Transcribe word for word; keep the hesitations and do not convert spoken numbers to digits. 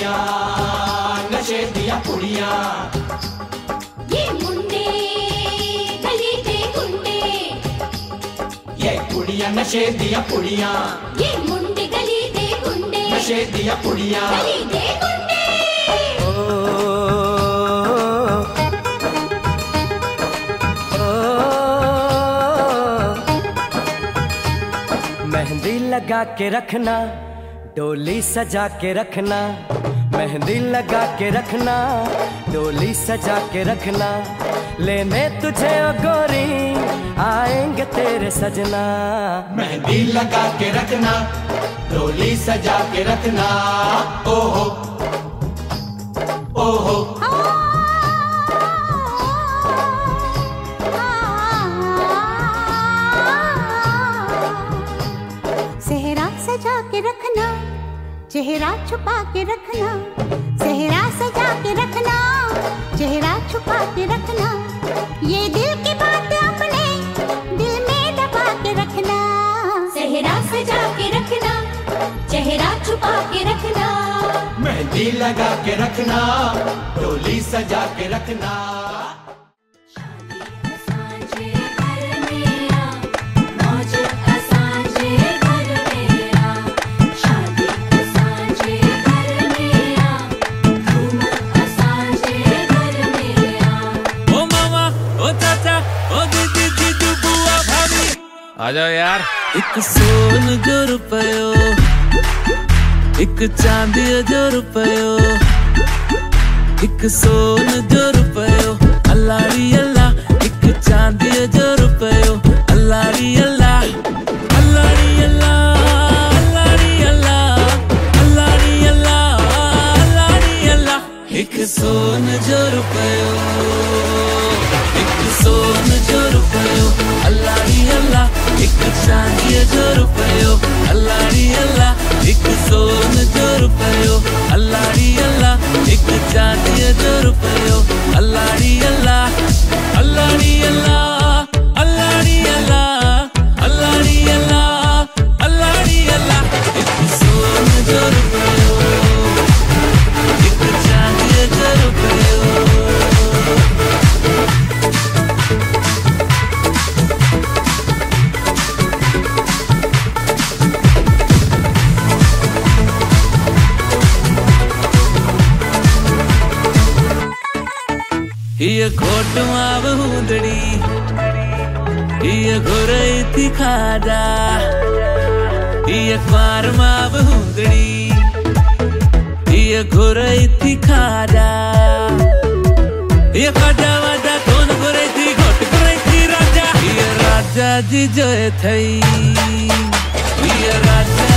कुड़ियां, नशे दिया कुड़ियां। ये मुंडे गली दे गुंडे, ये कुड़ियां नशे दिया कुड़ियां। ये मुंडे गली दे गुंडे, नशे दिया कुड़ियां। गली दे गुंडे। मेहंदी लगा के रखना, डोली सजा के रखना। मेहंदी लगा के रखना, डोली सजा के रखना। लेने तुझे ओ गोरी आएंगे तेरे सजना। मेहंदी लगा के रखना, डोली सजा के रखना। ओहो ओहो सेहरा सजा के रखना, चेहरा छुपा के रखना। सेहरा सजा के रखना, चेहरा छुपा के रखना। ये दिल की बात अपने दिल में दबा के रखना। सेहरा सजा के रखना, चेहरा छुपा के रखना। मेहंदी लगा के रखना, डोली सजा के रखना। आ जाओ यार। एक सोन जो रुपयो, एक चांदी जो रुपयो। एक सोन जो रुपयो, अल्लाह अल्लाह। एक चांदी जो रुपयो, अल्लाह अल्लाह। अल्लाह अल्लाह, अल्लाह अल्लाह, अल्लाह अल्लाह, अल्लाह अल्लाह। एक सोन जो रुपयो, एक सोन जो रुपयो, अल्लाह अल्लाह। एक चांदी जो रुपयो, अल्लाह अल्लाह। एक सोन जो रुपयो, अल्लाह अल्लाह। एक चांदी जो रुपयो, अल्लाह अल्लाह। अल्लाह अल्लाह, अल्लाह अल्लाह, अल्लाह अल्लाह, अल्लाह अल्लाह। एक सोन जो रुपयो, एक चांदी जो रुपयो। ये घोट माव हुंदड़ी, ये घोरई थी खाजा। ये क्वार माव हुंदड़ी, ये घोरई थी खाजा। ये खाजा वाजा कौन घोरई थी, घोट घोरई थी राजा। ये राजा जी जो थई, ये राजा